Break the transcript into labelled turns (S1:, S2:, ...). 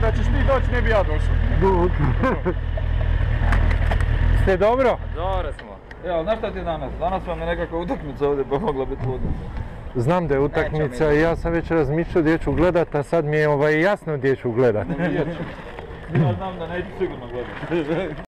S1: da ćeš ti doći, ne bi ja došao.
S2: Ste dobro?
S3: Dobro smo. Evo, znaš šta ti danas? Danas vam je nekakva utakmica ovdje, pa mogla biti ludna.
S2: Znam da je utakmica i ja sam već razmišljao gdje ću gledat, a sad mi je jasno gdje ću gledat.
S3: Ja znam da neću sigurno gledati.